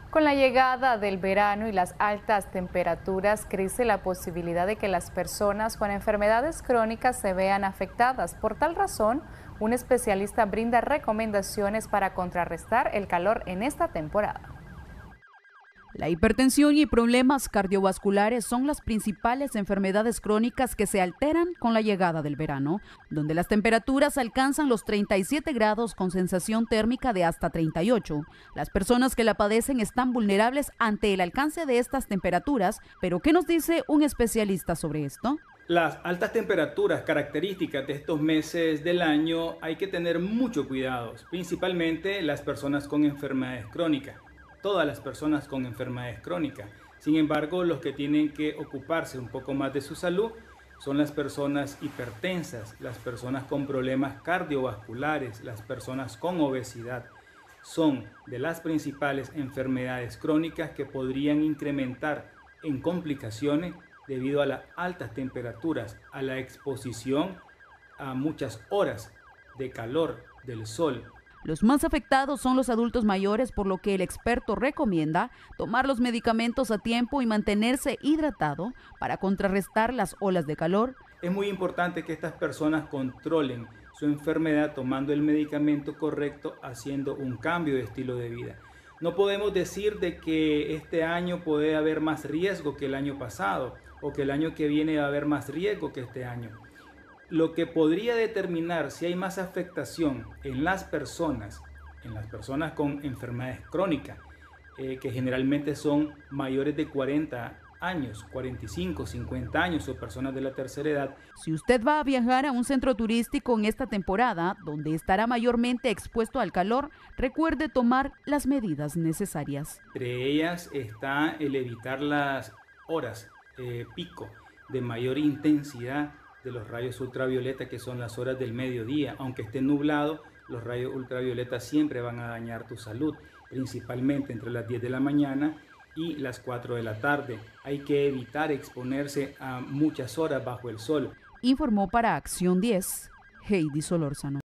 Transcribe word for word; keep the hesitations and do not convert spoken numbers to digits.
Con la llegada del verano y las altas temperaturas, crece la posibilidad de que las personas con enfermedades crónicas se vean afectadas. Por tal razón, un especialista brinda recomendaciones para contrarrestar el calor en esta temporada. La hipertensión y problemas cardiovasculares son las principales enfermedades crónicas que se alteran con la llegada del verano, donde las temperaturas alcanzan los treinta y siete grados con sensación térmica de hasta treinta y ocho. Las personas que la padecen están vulnerables ante el alcance de estas temperaturas, pero ¿qué nos dice un especialista sobre esto? Las altas temperaturas características de estos meses del año hay que tener mucho cuidado, principalmente las personas con enfermedades crónicas. Todas las personas con enfermedades crónicas. Sin embargo, los que tienen que ocuparse un poco más de su salud son las personas hipertensas, las personas con problemas cardiovasculares, las personas con obesidad. Son de las principales enfermedades crónicas que podrían incrementar en complicaciones debido a las altas temperaturas, a la exposición a muchas horas de calor del sol. Los más afectados son los adultos mayores, por lo que el experto recomienda tomar los medicamentos a tiempo y mantenerse hidratado para contrarrestar las olas de calor. Es muy importante que estas personas controlen su enfermedad tomando el medicamento correcto, haciendo un cambio de estilo de vida. No podemos decir de que este año puede haber más riesgo que el año pasado o que el año que viene va a haber más riesgo que este año. Lo que podría determinar si hay más afectación en las personas, en las personas con enfermedades crónicas, eh, que generalmente son mayores de cuarenta años, cuarenta y cinco, cincuenta años o personas de la tercera edad. Si usted va a viajar a un centro turístico en esta temporada, donde estará mayormente expuesto al calor, recuerde tomar las medidas necesarias. Entre ellas está el evitar las horas eh, pico de mayor intensidad de los rayos ultravioleta, que son las horas del mediodía. Aunque esté nublado, los rayos ultravioleta siempre van a dañar tu salud, principalmente entre las diez de la mañana y las cuatro de la tarde. Hay que evitar exponerse a muchas horas bajo el sol. Informó para Acción diez, Heidi Solórzano.